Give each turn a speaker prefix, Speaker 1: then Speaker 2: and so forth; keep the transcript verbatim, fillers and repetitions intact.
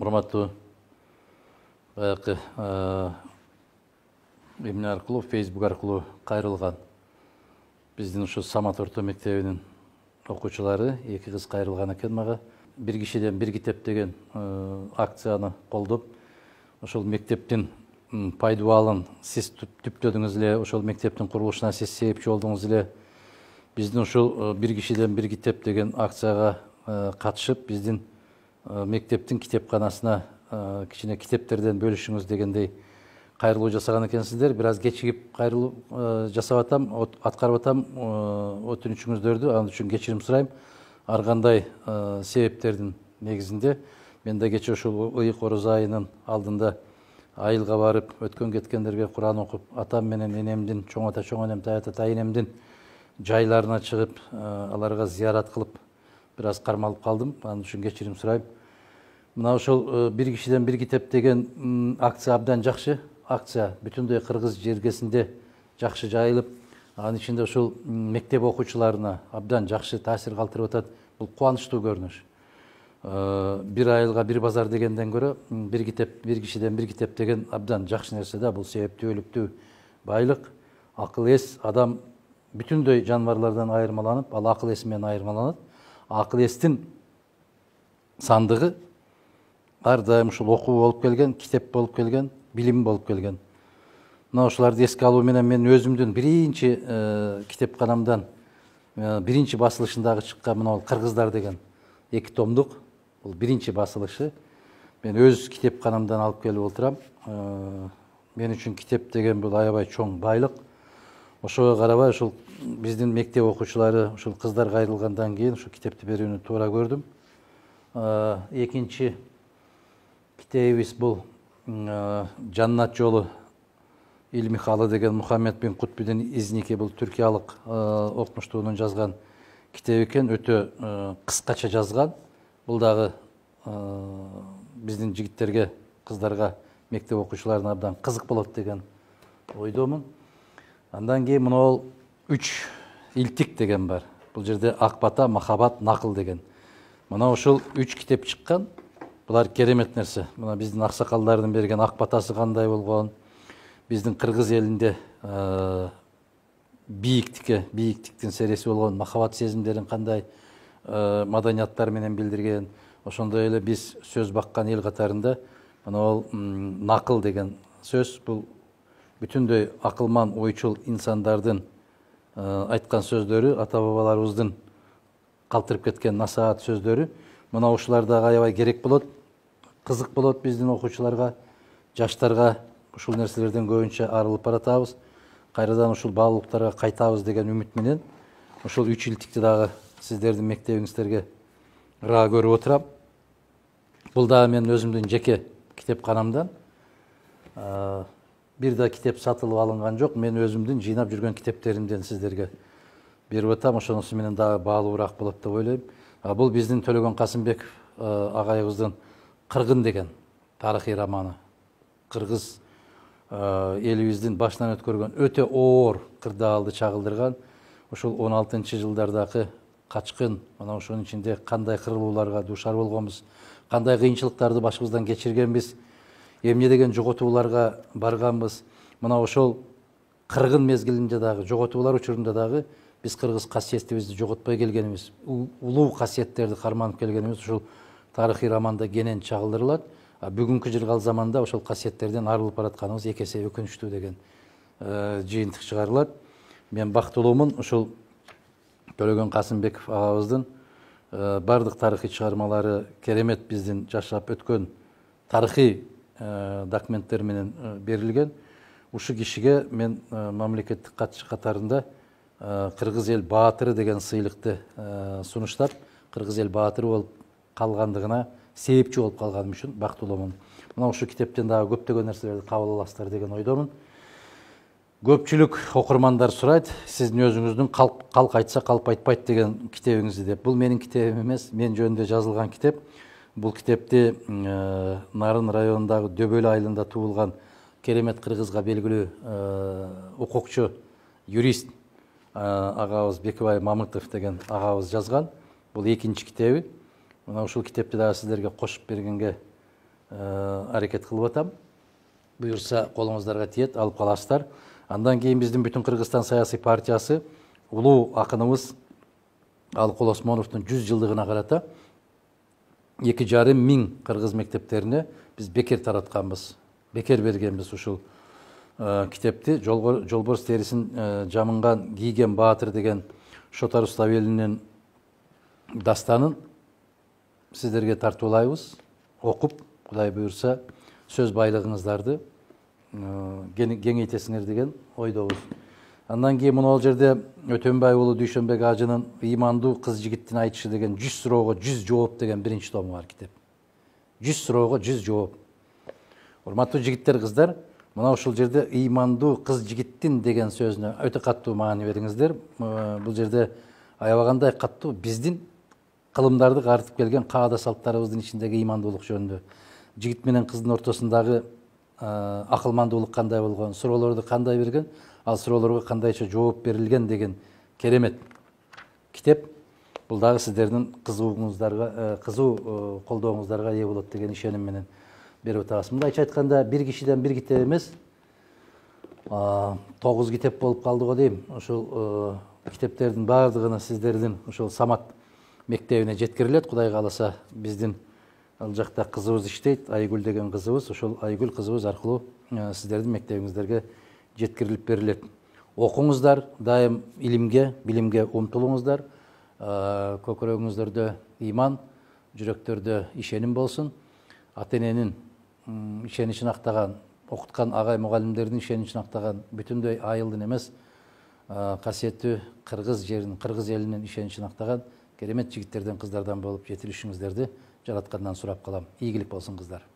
Speaker 1: урматтуу баягы эмне аркылуу, Facebook аркылуу кайрылган биздин ушу Самат орто мектебинин окуучулары эки кыз кайрылган экен мага. Бир кишиден бир китеп деген акцияны колдоп, ошол мектептин пайдубалын сиз түптөдүңүз эле, ошол мектептин курулушуна сиз себепчи болдуңуз эле. Биздин ушул бир кишиден бир китеп деген акцияга катышып, биздин мектептин китепканасына кичине китептерден бөлүшүңүз дегендей кайрылуу жасаган экенсиздер. Бир аз кечигип кайрылуу жасап атам, аткарып атам өтүнүчүңүздөрдү. Ал үчүн кечирим сурайм. Ар кандай себептердин негизинде мен да кече ушул ыйык орозо айынын алдында айылга барып, өткөн кеткендерге Куран окуп, атам менен энемдин, чоң ата, чоң энем, тай ата, тай энемдин жайларына чыгып, аларга зыярат кылып, бир аз кармалып калдым. Ал үчүн кечирим сурайм. Мына ошол бир кишиден бир китеп деген акция абдан жакшы акция. Бүтүндөй кыргыз жергесинде жакшы жайылып, анын ичинде ушул мектеп окуучуларына абдан жакшы таасир калтырып атат. Бул кубанычтуу көрүнүш. Бир айылга бир базар дегенден көрө бир китеп, бир кишиден бир китеп деген абдан жакшы нерсе да. Бул себептүүлүктүү байлык, акыл эс, адам бүтүндөй жаныбарлардан айырмаланып, ал акыл эси менен айырмаланат. Акыл эстин сандыгы ар дайым ушул окуу болуп келген, китеп болуп келген, билим болуп келген. Мына ошолорду эске алуу менен мен өзүмдүн биринчи китепканамдан биринчи басылышындагы чыккан мына Кыргыздар деген эки томдук, бул биринчи басылышы. Мен өз китепканамдан алып келип отурам. Мен үчүн китеп деген бул аябай чоң байлык. Ошого карабай ушул биздин мектеп окуучулары ушул кыздар кайрылгандан кийин ушул китепти берүүнү туура көрдүм. Экинчи китебибиз бул Жаннат жолу илми халы деген Мухаммед бин Кутбидин изники. Бул түркиялык окумуштуунун жазган китеби экен, өтө кыскача жазган. Бул дагы биздин жигиттерге, кыздарга, мектеп окуучуларына абдан кызык болот деген ойдомун. Андан кийин мына үч илтик деген бар. Бул жерде ак бата, махабат, накыл деген. Мына ушул үч китеп чыккан. Булар керемет нерсе. Мына биздин аксакалдардын берген ак батасы кандай болгон, биздин кыргыз элинде бийиктикке, бийиктиктин сереси болгон махабат сезимдерин кандай маданияттар менен билдирген. Ошондой эле биз сөз баккан эл катарында мына бул накыл деген сөз, бул бүтүндөй акылман, ойчул инсандардын айткан сөздөрү, ата бабаларыбыздын калтырып кеткен насаат сөздөрү. Мына ушулар дагы аябай керек болот, кызык болот биздин окуучуларга, жаштарга. Ушул нерселерден көбүнчө арылып баратабыз. Кайрадан ушул баалуулуктарга кайтабыз деген үмүт менен ушул үч илтикти дагы сиздердин мектебиңиздерге ыраа көрүп отурам. Бул дагы мен өзүмдүн жеке китепканамдан. Бир да китеп сатылып алынган жок. Мен өзүмдүн жыйнап жүргөн китептеримден сиздерге берип атам. Ошонусу менен дагы баалуураак болот деп ойлойм. Бул биздин Төлөгөн Касымбеков агайыбыздын Кыргын деген тарыхый романы. Кыргыз элибиздин башынан өткөргөн өтө оор кырдаалды чагылдырган. Ушул он алтынчы жылдардагы качкын, мына ошонун ичинде кандай кырлууларга дуушар болгонбуз, кандай кыйынчылыктарды башыбыздан кечиргенбиз, эмне деген жоготууларга барганбыз. Мына ошол кыргын мезгилинде дагы, жоготуулар учурунда дагы биз кыргыз касиетибизди жоготпой келгенибиз, улуу касиеттерди карманып келгенибиз ушул тарыхый романда кенен чагылдырылат. Бүгүнкү жыргал заманда ошол касиеттерден арылып баратканыбыз эки эсе өкүнүчтүү деген жыйынтык чыгарылат. Мен бактылуумун ушул Төлөгөн Касымбеков агабыздын бардык тарыхый чыгармалары керемет биздин жашап өткөн тарыхый документтер менен берилген. Ушу кишиге мен мамлекеттик катчы катарында Кыргыз эл баатыры деген сыйлыкты сунуштап, Кыргыз эл баатыры болуп калгандыгына себепчи болуп калганым үчүн бактылуумун. Мына ушул китептен дагы көптөгөн нерселерди кабыл аласыздар деген ойдомун. Көпчүлүк окурмандар сурайт, сиздин өзүңүздүн калк айтса калп айтпайт деген китебиңизди деп. Бул менин китебим эмес, мен жөнүндө жазылган китеп. Бул китепти Нарын районундагы Дөбөл айылында туулган керемет кыргызга белгилүү укукчу, юрист агабыз Бекибай Мамытов деген агабыз жазган. Бул экинчи китеби. Мына ушул китепти дагы сиздерге кошуп бергенге аракет кылып атам. Буюрса колуңуздарга тиет, алып каласыздар. Андан кийин биздин Бүтүн Кыргызстан саясий партиясы улуу акыныбыз Алыкул Осмоновдун жүз жылдыгына карата эки жарым миң кыргыз мектептерине биз бекер таратканбыз, бекер бергенбиз ушул китепти. Жолборс терисин жамынган кийген баатыр деген Шотар Уставелинин дастанын сиздерге тартуулайбыз. Окуп, Кудай буюрса, сөз байлыгыңыздарды кеңейтесиңер деген ойдобуз. Андан кийин мына жерде Өтөнбай уулу Дүйшөнбек ажынын ыймандуу кыз жигиттин айтышы деген жүз суроого жүз жооп деген биринчи тому бар китеп. жүз суроого жүз жооп. Урматтуу жигиттер, кыздар, мына ушул жерде ыймандуу кыз жигиттин деген сөзүнө өтө каттуу маани бериңиздер. Бул жерде аябагандай каттуу биздин кылымдарды картып келген каада салттарыбыздын ичиндеги ыймандуулук жөнүндө. Жигит менен кыздын ортосундагы акылмандуулук кандай болгон, суроолорду кандай берген, ал суроолорго кандайча жооп берилген деген керемет китеп. Бул дагы сиздердин кызыгууңуздарга, кызуу колдооңуздарга ээ болот деген ишеним менен берип атабыз. Мындайча айтканда, бир кишиден бир китеп эмес, тогуз китеп болуп калды го дейм. Ушул китептердин баардыгына сиздердин ушул Самат мектебине жеткирилет. Кудай кааласа, биздин ал жакта кызыбыз иштейт, Айгүл деген кызыбыз. Ошол Айгүл кызыбыз аркылуу сиздердин мектебиңиздерге жеткирилип берилет. Окуңуздар, дайым илимге, билимге умтулуңуздар. Көкөрөгүңүздөрдө ыйман, жүрөктөрдө ишеним болсун. Ата-эненин ишеничин актаган, окуткан агай мугалимдердин ишеничин актаган, бүтүндөй айылдын эмес, касиеттүү кыргыз жеринин, кыргыз элинин ишеничин актаган керемет жигиттерден, кыздардан болуп жетилишиңиздерди жараткандан сурап калам. Ийгилик болсун, кыздар.